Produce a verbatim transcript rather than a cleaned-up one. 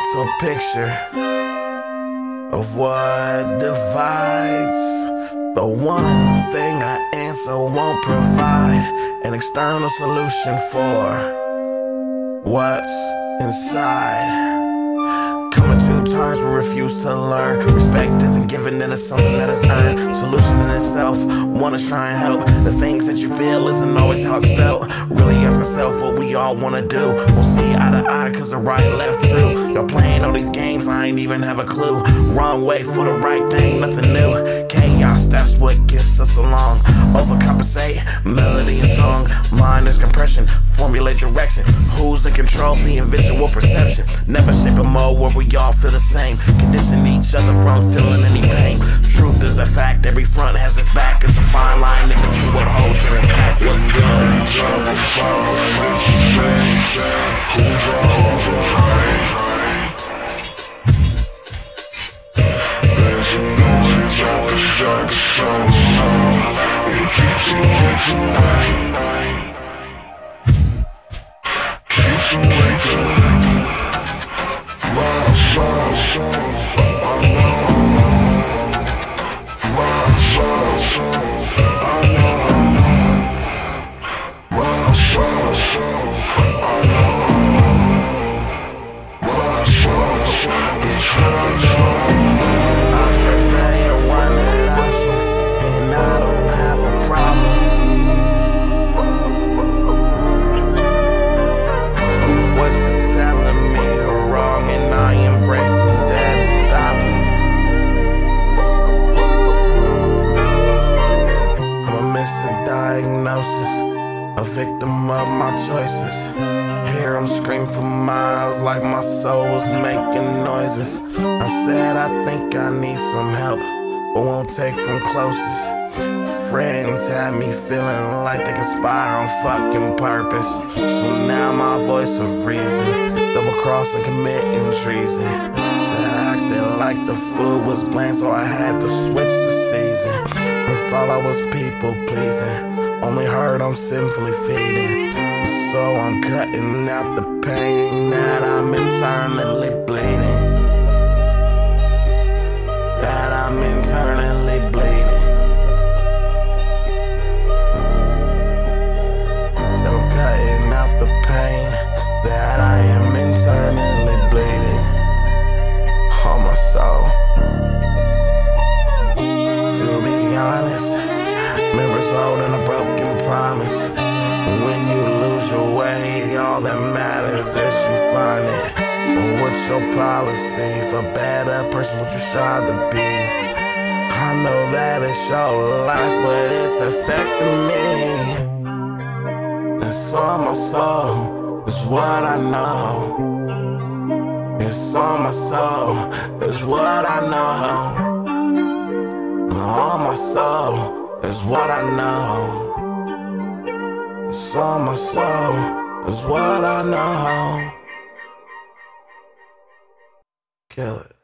mental picture of what divides. The one thing an answer won't provide, an external solution for what's inside. Coming to terms, we refuse to learn. Respect isn't given, then it's something that is earned. Solution in itself, wanna try and help. The things that you feel isn't always how it's felt. Really ask yourself what we all wanna do. We'll see eye to eye, cause the right left true. Y'all playing all these games, I ain't even have a clue. Wrong way for the right thing, nothing new. Chaos, that's what gets us along. Overcompensate, melody and song. Mind is compression, formulate direction. Who's in control, the visual perception. Never shape a mode where we all feel the same. Condition each other from feeling any pain. Truth is a fact, every front has its back. It's a fine line in between what holds you intact. What's good? There's a noise out the side, so it keeps you awake at night. Keeps you awake at night. My soul, soul, I know. My soul, soul, I know. My soul, soul, I know. My soul, soul is what I know. I survey your one option, and I don't have a problem. A voice is telling me you're wrong, and I embrace instead of stopping. I'm a misdiagnosis, a victim of my choices. Hear them scream for miles like my soul was making noises. I said I think I need some help, but won't take from closest. Friends had me feeling like they conspire on fucking purpose. So now my voice of reason, double crossing, committing treason. Said acting like the food was bland, so I had to switch the season. And thought I was people pleasing, only heard I'm sinfully feeding. So I'm cutting out the pain that I'm internally bleeding. That I'm internally bleeding. So I'm cutting out the pain that I am internally bleeding. On my soul. To be honest, memories old and a broken promise. When you lose your way, all that matters is you find it. What's your policy for better person, what you strive to be? I know that it's your life, but it's affecting me. It's on my soul, is what I know. It's on my soul, is what I know. On my soul, is what I know. It's on my soul, is what I know. Kill it.